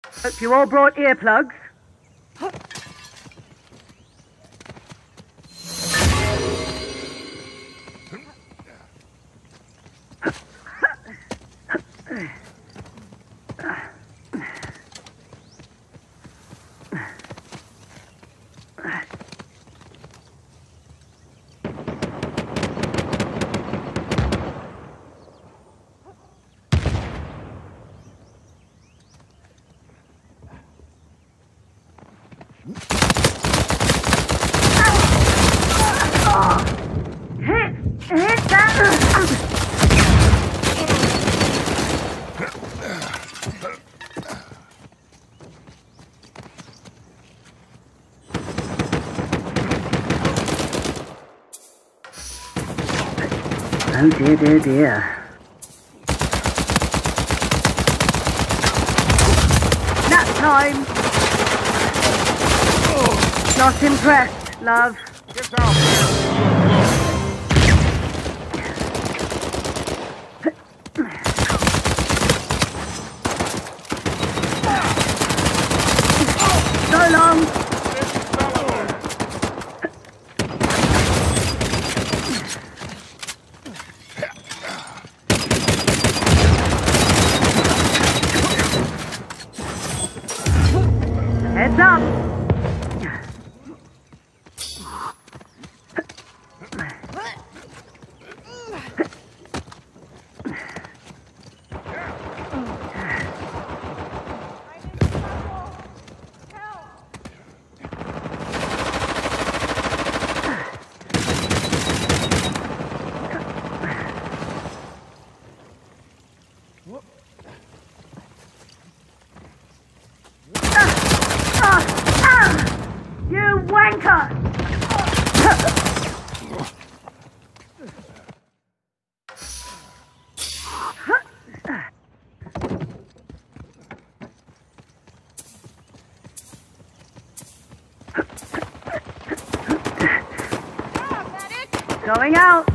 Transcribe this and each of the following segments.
Hope you all brought earplugs. Hit that! Oh dear, dear, dear. Nap time! Not impressed, love. Get out here! So long! Heads up! You wanker! Going out!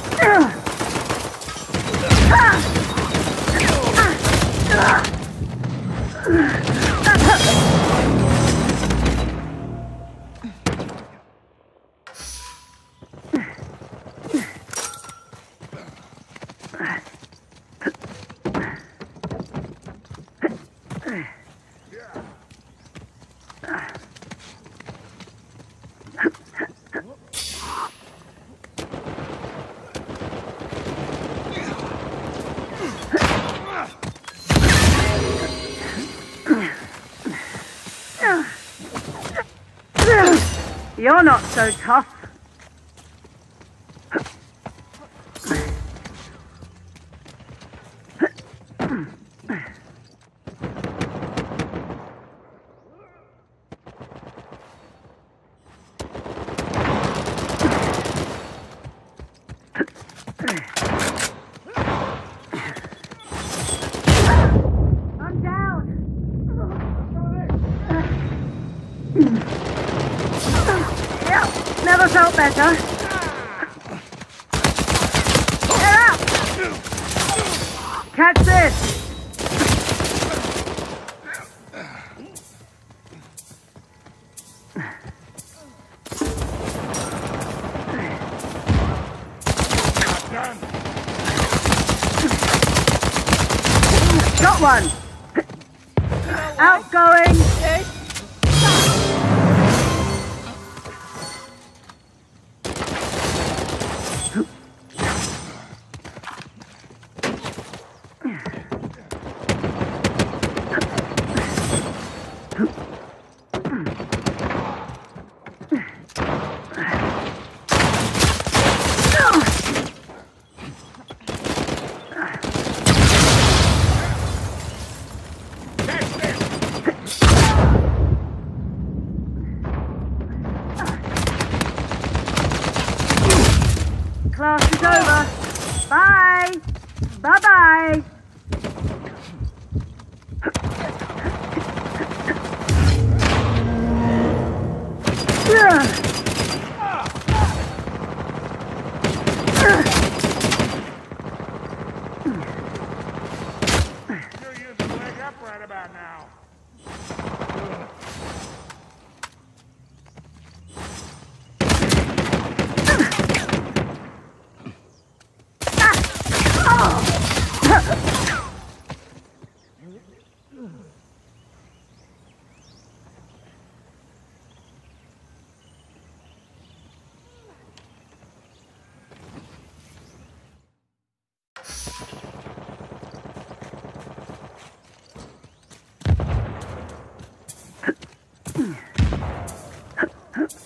You're not so tough. I'm down. Never felt better. Get up! Catch this! Got one! Outgoing! Class is over. Bye. Bye-bye. You're using the leg up right about now.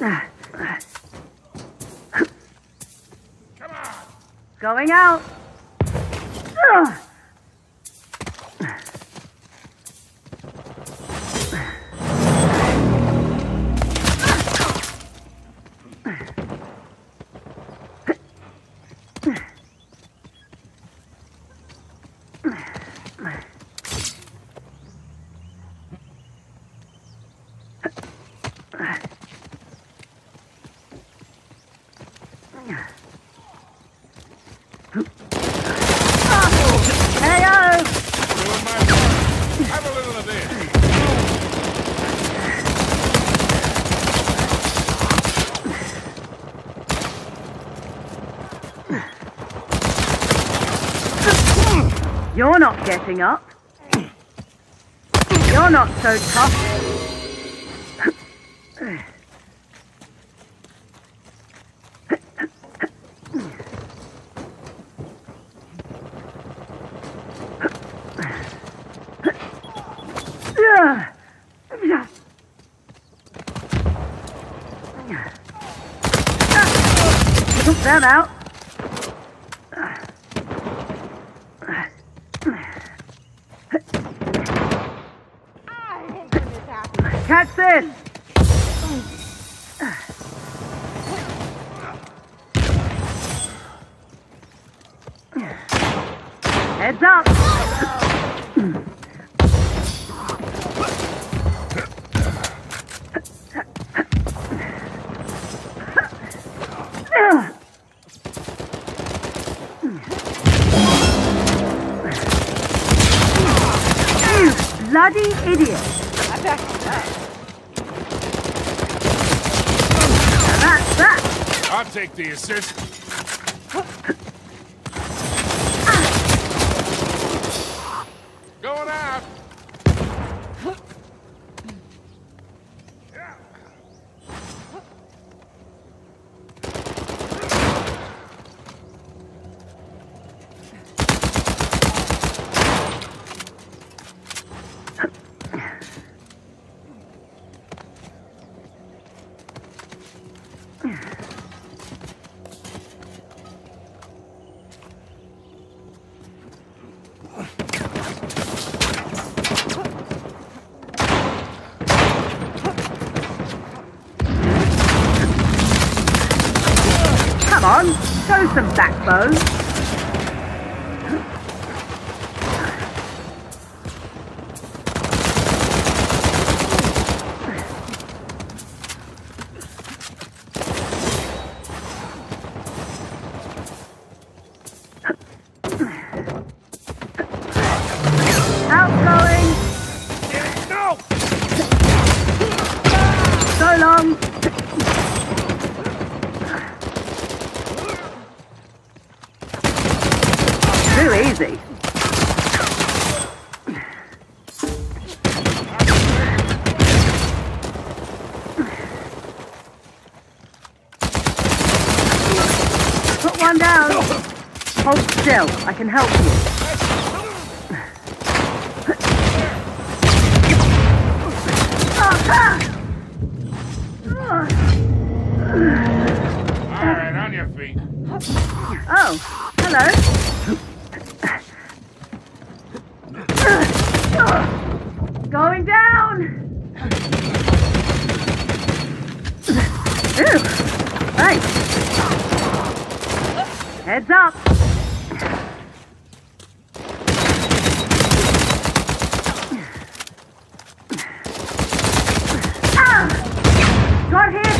Come on. Going out. Hey-o! Doing my part. Have a little of this. You're not getting up. You're not so tough. Took that out. Catch this! Heads up! You bloody idiot! That's that! I'll take the assist. Going out. Come on, show some backbone. Outgoing. No! So long. Too easy. Put one down. Hold still. I can help you. All right, on your feet. Oh, hello. Going down. Ooh, thanks. Heads up. Got hit.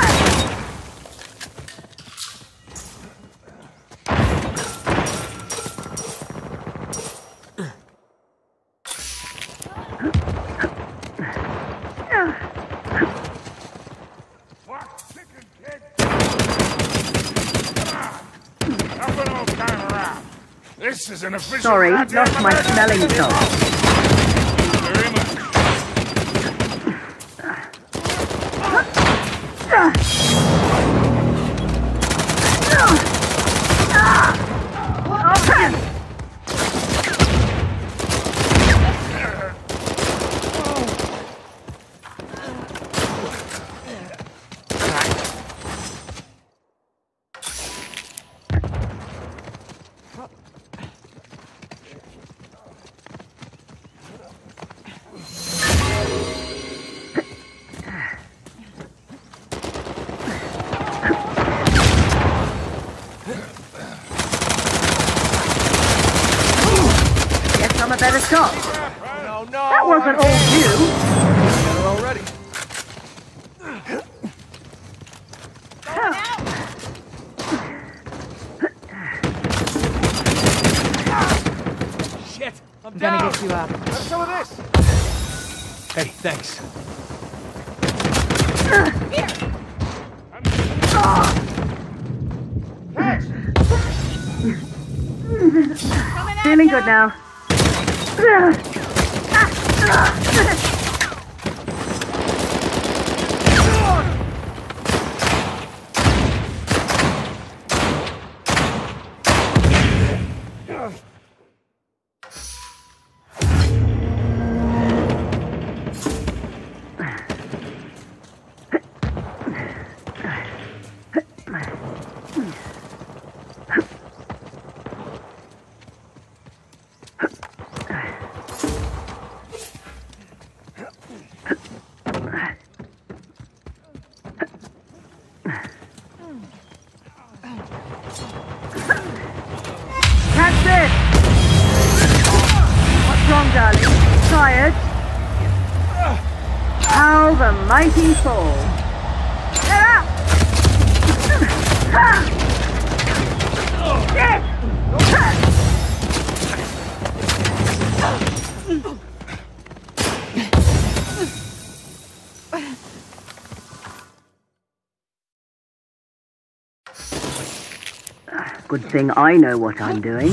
Fuck, chicken kid. Come on. Up an old time around. This is an official. Sorry, goddamn lost my emergency. smelling salts. Very much. Guess I'm a better shot. No, no! That wasn't all you. Got her already. Shit! I'm Gonna down! get you up. Have some of this! Hey, thanks. Feeling good now. Catch this! What's wrong, darling? Tired? How the mighty fall. Get up! Shit! Good thing I know what I'm doing.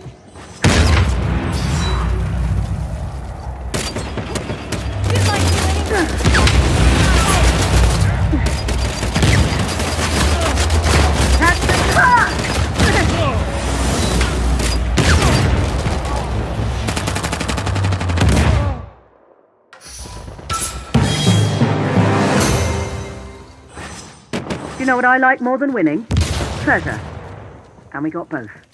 Catch the car! You know what I like more than winning? Treasure. And we got both.